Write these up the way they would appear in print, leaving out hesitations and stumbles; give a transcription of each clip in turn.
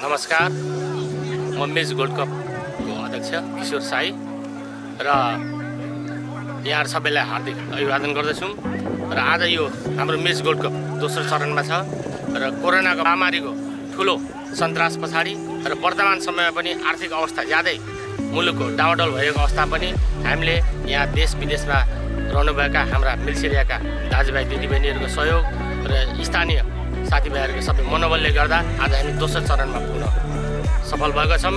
नमस्कार, म miss gold कपको अध्यक्ष किशोर साई र यहाँ सबैलाई हार्दिक अभिवादन गर्दछौँ। र आज यो हाम्रो मिस गोल्ड कप दोस्रो चरणमा छ र कोरोनाको महामारीको ठुलो सन्तास पछाडि र वर्तमान समयमा पनि आर्थिक अवस्था ज्यादै मुलुकको डामाडोल भएको अवस्था पनि हामीले यहाँ देश विदेशमा रहनुभएका हाम्रा मिल्सिएरियाका दाजुभाइ दिदीबहिनीहरूको सहयोग र स्थानीय साथीभाइहरूको सबै मनोबलले गर्दा आज हामी दोस्रो चरणमा पुग्न सफल भएका छौँ।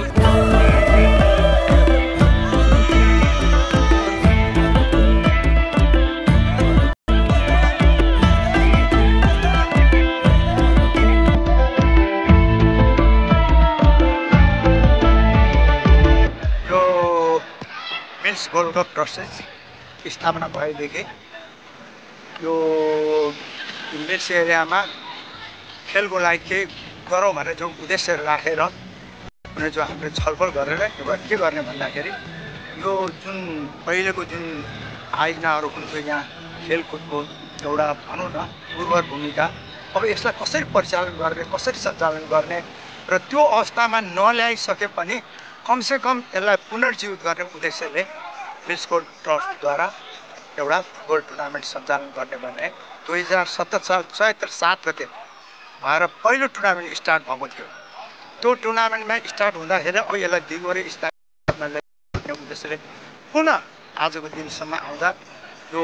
यो मिस गोल्ड कप ट्रस्ट स्थापना भएदेखि यो मिल्स एरियामा खेलको लागि केही गरौँ भनेर जो उद्देश्य राखेर उनीहरू जो हामीले छलफल गरेर के गर्ने भन्दाखेरि यो जुन पहिलेको जुन आयोजनाहरूको यहाँ खेलकुदको एउटा भनौँ न उर्वर भूमिका, अब यसलाई कसरी परिचालन गर्ने, कसरी सञ्चालन गर्ने र त्यो अवस्थामा नल्याइसके पनि कमसेकम यसलाई पुनर्जीवित गर्ने उद्देश्यले मिस गोल्ड ट्रस्टद्वारा एउटा फुटबल टुर्नामेन्ट सञ्चालन गर्ने भन्ने 2017 साल चैत्र 7 गते भएर पहिलो टुर्नामेन्ट स्टार्ट भएको थियो। त्यो टुर्नामेन्टमा स्टार्ट हुँदाखेरि अब यसलाई दिगोरे स्टार्ट उद्देश्यले पुनः आजको दिनसम्म आउँदा यो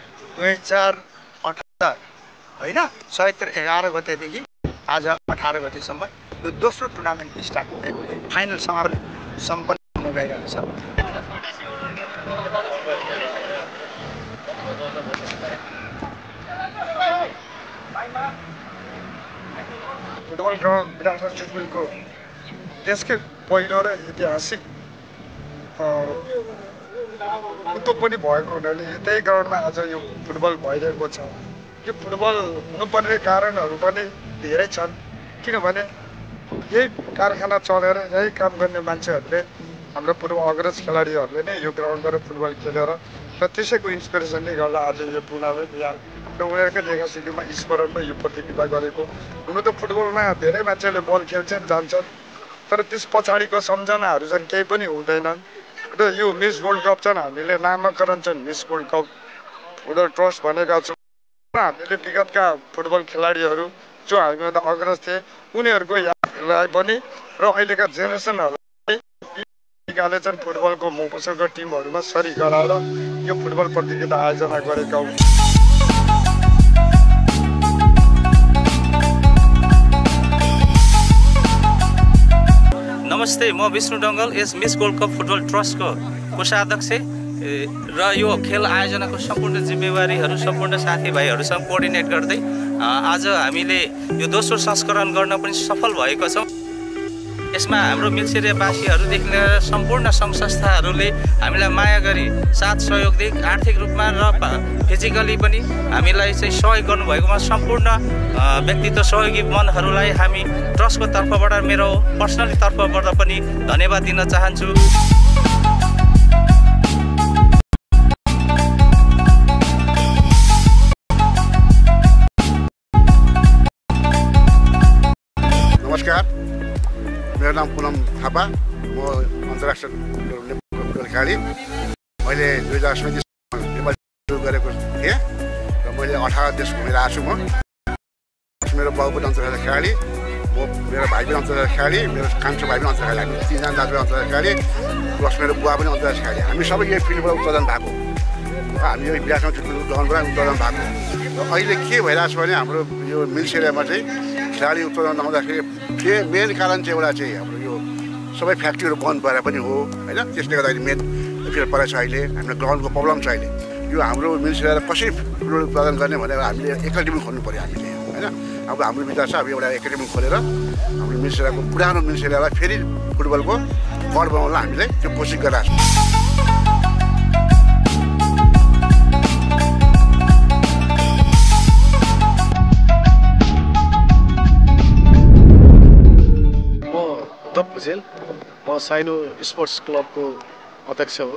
2078 होइन चैत्र 11 गतेदेखि आज 18 गतेसम्म यो दोस्रो टुर्नामेन्ट स्टार्ट हुँदै फाइनल सम्पन्न हुन गइरहेको छ। फुटबल ग्राउन्ड विराटनगर चुटपुलको देशकै पहिलो र ऐतिहासिक उत्तो पनि भएको हुनाले त्यही ग्राउन्डमा आज यो फुटबल भइरहेको छ। यो फुटबल हुनुपर्ने कारणहरू पनि धेरै छन्, किनभने यही कारखाना चलेर यही काम गर्ने मान्छेहरूले हाम्रो पूर्व अग्रज खेलाडीहरूले नै यो ग्राउन्डबाट फुटबल खेलेर र त्यसैको इन्सपिरेसनले गर्दा आज यो टुर्नामेन्ट यहाँ र उनीहरूकै लेगासिटीमा स्मरणमा यो प्रतियोगिता गरेको। हुनु त फुटबलमा धेरै मान्छेले बल खेल्छन् जान्छन्, तर त्यस पछाडिको सम्झनाहरू चाहिँ केही पनि हुँदैनन्। र यो मिस गोल्ड कप चाहिँ हामीले नामाकरण चाहिँ Miss Gold Cup Football Trust भनेका छौँ। हामीले विगतका फुटबल खेलाडीहरू जो हामीभन्दा अग्रज थिए उनीहरूको यादलाई पनि र अहिलेका जेनेरेसनहरूलाई निकाले चाहिँ फुटबलको मफसलको टिमहरूमा सरी गराएर यो फुटबल प्रतियोगिता आयोजना गरेका हुन्। नमस्ते, म विष्णु डङ्गल यस मिस गोल्ड कप फुटबल ट्रस्टको कोषाध्यक्ष र यो खेल आयोजनाको सम्पूर्ण जिम्मेवारीहरू सम्पूर्ण साथीभाइहरूसँग कोअर्डिनेट गर्दै आज हामीले यो दोस्रो संस्करण गर्न पनि सफल भएको छौँ। यसमा हाम्रो मिल्सिएरियावासीहरूदेखि लिएर सम्पूर्ण सङ्घ संस्थाहरूले हामीलाई माया गरी साथ सहयोग दिए, आर्थिक रूपमा र फिजिकली पनि हामीलाई चाहिँ सहयोग गर्नुभएकोमा सम्पूर्ण व्यक्तित्व सहयोगी मनहरूलाई हामी ट्रस्टको तर्फबाट मेरो पर्सनली तर्फबाट पनि धन्यवाद दिन चाहन्छु। नमस्कार, मेरो नाम पुनम थापा, म अन्तर्राष्ट्रिय खेलाडी। मैले 2027 नेपाल गरेको थिएँ र मैले 18 देश घुमेर आएको छु। मेरो बाबु पनि अन्तर्राष्ट्रिय खेलाडी, मेरो भाइ पनि अन्तर्राष्ट्रिय खेलाडी, मेरो कान्छो भाइ पनि अन्तर्राष्ट्रिय खेलाडी, 3 जना दाजुभाइ अन्तर्राष्ट्रिय खेलाडी प्लस मेरो बुवा पनि अन्तर्राष्ट्रिय खेलाडी। हामी सबै यही फिल्डबाट उत्पादन भएको, हामी यो विराटनगर चुटपुलको ग्राउन्डबाट उत्पादन भएको। र अहिले के भइरहेको छ भने हाम्रो यो मिल्स एरियामा चाहिँ खेलाडी उत्पादन नहुँदाखेरि मेन कारण चाहिँ एउटा चाहिँ हाम्रो यो सबै फ्याक्ट्रीहरू बन्द भएर पनि हो होइन। त्यसले गर्दाखेरि मेन इफेक्ट परेको छ। अहिले हाम्रो ग्राउन्डको प्रब्लम छ। अहिले यो हाम्रो मिल्स एरियालाई कसरी फुटबल उत्पादन गर्ने भनेर हामीले एकाडेमी खोल्नु पऱ्यो हामीले होइन। अब हाम्रो विचार छ अब एउटा एकाडेमी खोलेर हाम्रो मिल्स एरियाको पुरानो मिल्स एरियालाई फेरि फुटबलको गढ बनाउन हामीले त्यो कोसिस गरिरहेको छौँ। म साइनो स्पोर्ट्स क्लबको अध्यक्ष हो।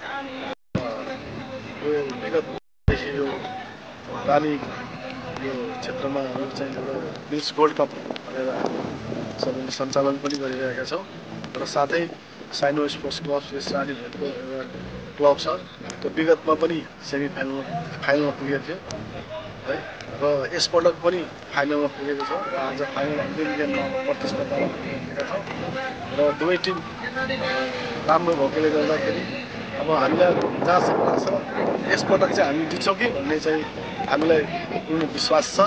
यो विगतदेखि यो पानी यो क्षेत्रमा यो चाहिँ एउटा मिल्स गोल्ड कप भनेर सबैले सञ्चालन पनि गरिरहेका छौँ र साथै साइनो स्पोर्ट्स क्लब रानीहरूको एउटा क्लब छ त्यो विगतमा पनि फाइनलमा पुगेको थियो है र यसपटक पनि फाइनलमा पुगेको छ र आज फाइनल अन्तिम गेममा प्रतिस्पर्धा पुगेका छौँ र दुवै टिम राम्रो भएकोले गर्दाखेरि अब हामीलाई जहाँसम्म लाग्छ यसपटक चाहिँ हामी जित्छौँ कि भन्ने चाहिँ हामीलाई पूर्ण विश्वास छ।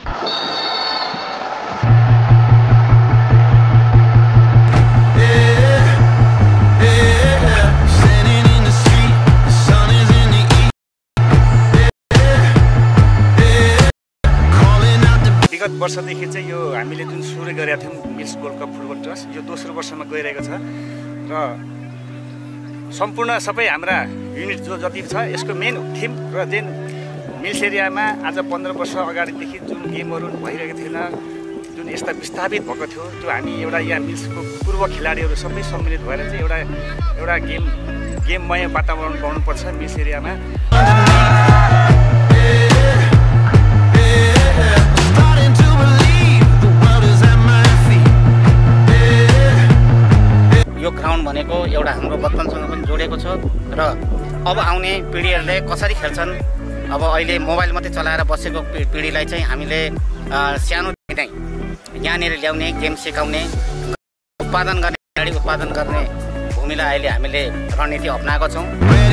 विगत वर्षदेखि चाहिँ यो हामीले जुन सुरु गरेका थियौँ Mills Gold Cup Football Trust यो दोस्रो वर्षमा गइरहेको छ र सम्पूर्ण सबै हाम्रा युनिट जो जति छ यसको मेन थिम र जुन मिल्स एरियामा आज 15 वर्ष अगाडिदेखि जुन गेमहरू भइरहेको थिएन जुन यस्ता विस्थापित भएको थियो त्यो हामी एउटा यहाँ मिल्सको पूर्व खेलाडीहरू सबै सम्मिलित भएर चाहिँ एउटा गेममय वातावरण बनाउनुपर्छ मिल्स एरियामा। यो ग्राउन्ड भनेको एउटा हाम्रो बचपनसँग पनि जोडेको छ र अब आउने पिँढीहरूले कसरी खेल्छन् अब अहिले मोबाइल मात्रै चलाएर बसेको पिँढीलाई चाहिँ हामीले सानोदेखि नै यहाँनिर ल्याउने गेम सिकाउने उत्पादन गर्ने खेलाडी उत्पादन गर्ने भूमिलाई अहिले हामीले रणनीति अप्नाएको छौँ।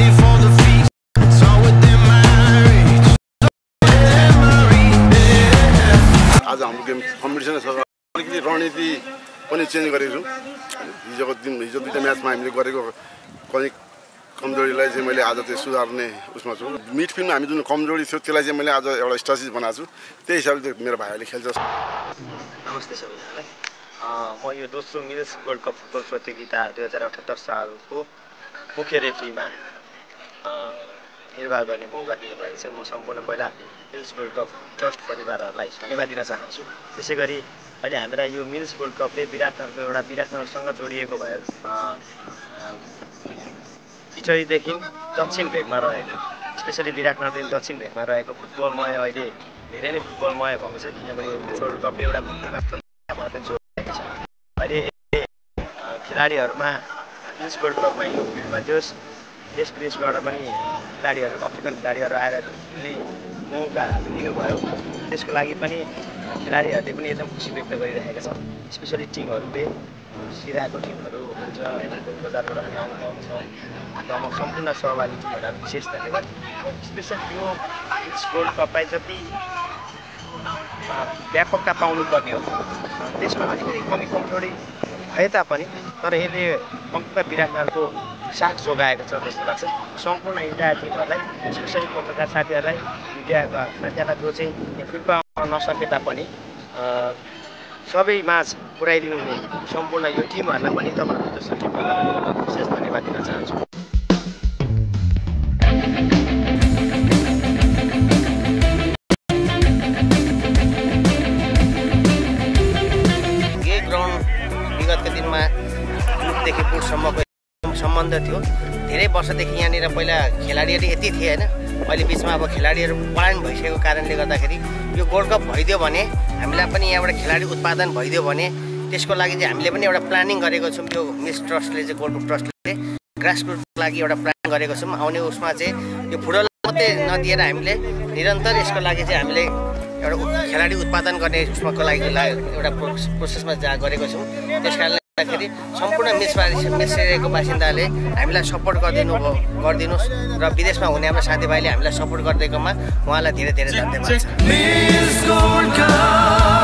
आज हाम्रो गेम कम्पिटिसन छ अलिकति रणनीति पनि चेन्ज गरेको छौँ। हिजो दुईवटा म्याचमा हामीले गरेको कहीँ कमजोरीलाई चाहिँ मैले आज चाहिँ सुधार्ने उसमा छु। मिडफिल्डमा हामी जुन कमजोरी थियो त्यसलाई चाहिँ मैले आज एउटा स्ट्राटेजी बनाएको छु, त्यही हिसाबले मेरो भाइहरूले खेल्छ। नमस्ते सबैजनालाई, म यो दोस्रो मिल्स गोल्ड कप फुटबल प्रतियोगिता 2078 सालको मुख्य रेफ्रीमा निर्वाह गर्ने मौका दिनुभएको छ। म सम्पूर्ण पहिला मिल्स गोल्ड कप ट्रस्ट परिवारहरूलाई धन्यवाद दिन चाहन्छु। त्यसै गरी अहिले हाम्रा यो मिल्स गोल्ड कपले विराटनगरसँग जोडिएको भएर पिछडीदेखि दक्षिण भेगमा रहेको स्पेसली विराटनगरदेखि दक्षिण भेगमा रहेको फुटबलमय अहिले धेरै नै फुटबलमय भएको छ, किनभने गोल्ड कपले एउटा जोडिएको छ। अहिले खेलाडीहरूमा मिल्स गोल्ड कपमा यो देश विदेशबाट पनि खेलाडीहरू अफ्रिकन खेलाडीहरू आएर मौका दिनुभयो। त्यसको लागि पनि खेलाडीहरूले पनि एकदम खुसी व्यक्त गरिरहेका छन्। स्पेसली टिमहरूले सिराको टिमहरू हुन्छ, बजारबाट पनि आउनु पाउँछ र म सम्पूर्ण सहभागी टिमहरूलाई विशेष धन्यवाद। स्पेसल यो मिल्स गोल्ड कपलाई जति व्यापकता पाउनुपर्ने हो त्यसमा अलिकति कमी कमजोरी भए तापनि तर यसले पक्का विराटनगरको साथ जोगाएको छ जस्तो लाग्छ। सम्पूर्ण इन्टायर टिमहरूलाई स्पेसली पत्रकार साथीहरूलाई मिडियाका साथीहरूलाई जो चाहिँ फिल्ड पाउन नसके तापनि सबै माझ पुर्याइदिनु हुने सम्पूर्ण यो टिमहरूलाई पनि तपाईँहरू जस्तो टिमहरूलाई विशेष धन्यवाद दिन चाहन्छु। यही ग्राउन्ड विगतको दिनमा युथदेखि पुटसम्मको सम्बन्ध थियो। धेरै वर्षदेखि यहाँनिर पहिला खेलाडीहरू यति थिए होइन, अहिले बिचमा अब खेलाडीहरू पलायन भइसकेको कारणले गर्दाखेरि यो गोल्ड कप भइदियो भने हामीलाई पनि यहाँबाट खेलाडी उत्पादन भइदियो भने त्यसको लागि चाहिँ हामीले पनि एउटा प्लानिङ गरेको छौँ। यो मिस ट्रस्टले चाहिँ गोल्ड कप ट्रस्टले ग्रासरुटको लागि एउटा प्लान गरेको छौँ। आउने उसमा चाहिँ यो फुटबल मात्रै नदिएर हामीले निरन्तर यसको लागि चाहिँ हामीले एउटा खेलाडी उत्पादन गर्ने उसमाको लागि एउटा प्रोसेसमा गरेको छौँ। त्यस कारणले गर्दाखेरि सम्पूर्ण मिल्स एरियाको बासिन्दाले हामीलाई सपोर्ट गरिदिनुहोस् र विदेशमा हुने हाम्रो साथीभाइले हामीलाई सपोर्ट गरिदिएकोमा उहाँलाई धेरै धेरै धन्यवाद छ।